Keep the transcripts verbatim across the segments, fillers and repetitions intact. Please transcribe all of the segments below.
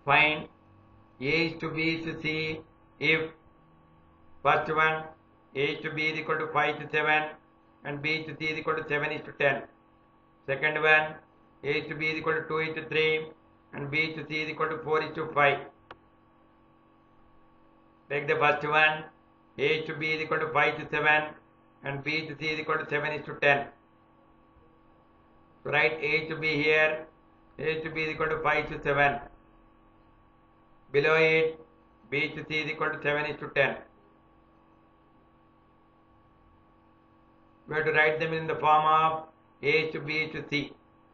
Find A is to B is to C if first one A is to B is equal to five to seven and B is to C is equal to seven is to ten. Second one A is to B is equal to two is to three and B is to C is equal to four is to five. Take the first one, A is to B is equal to five to seven and B is to C is equal to seven is to ten. So write A is to B here, A is to B is equal to five to seven. Below it, B is to C is equal to seven is to ten. We have to write them in the form of A is to B is to C.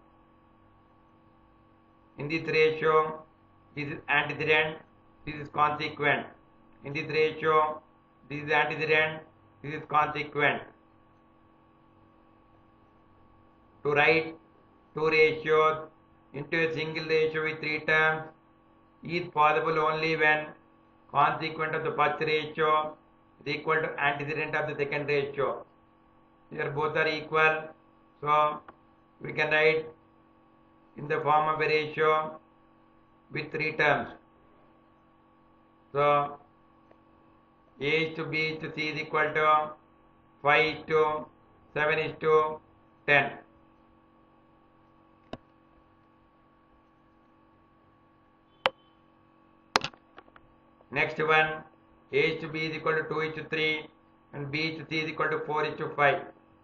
In this ratio, this is antecedent, this is consequent. In this ratio, this is antecedent, this is consequent. To write two ratios into a single ratio with three terms is possible only when consequent of the first ratio is equal to antecedent of the second ratio. Here both are equal, so we can write in the form of a ratio with three terms. So A is to B is to C is equal to five is to seven is to ten. Next one, A is to B is equal to two is to three and B is to C is equal to four is to five.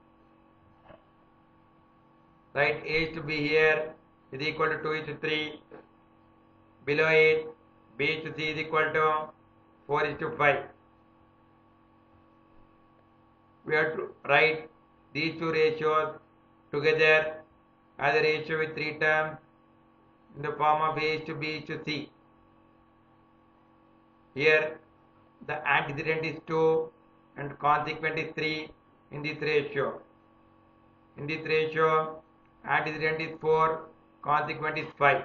Write A is to B here is equal to two is to three. Below it, B is to C is equal to four is to five. We have to write these two ratios together as a ratio with three terms in the form of A is to B is to C. Here the antecedent is two and consequent is three in this ratio. In this ratio, antecedent is four, consequent is five.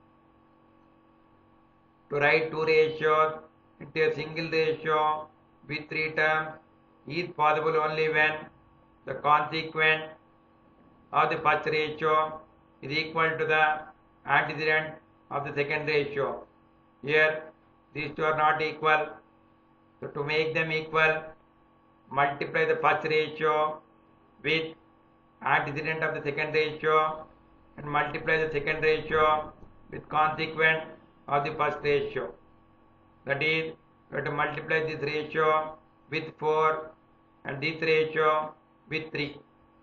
To write two ratios into a single ratio with three terms is possible only when the consequent of the first ratio is equal to the antecedent of the second ratio. Here these two are not equal. So to make them equal, multiply the first ratio with antecedent of the second ratio and multiply the second ratio with consequent of the first ratio. That is, we have to multiply this ratio with four and this ratio with three.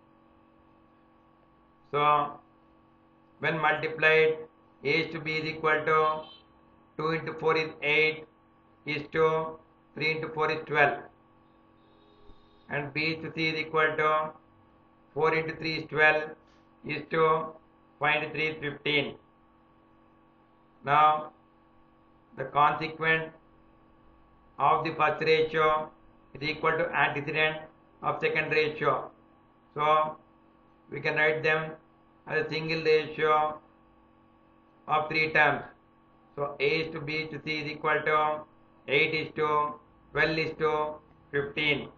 So when multiplied, A is to B is equal to two into four is eight is to three into four is twelve and B is to C is equal to four into three is twelve is to five into three is fifteen. Now the consequent of the first ratio is equal to antecedent of second ratio. So we can write them as a single ratio of three terms. So A is to B is to C is equal to eight is to twelve is to fifteen.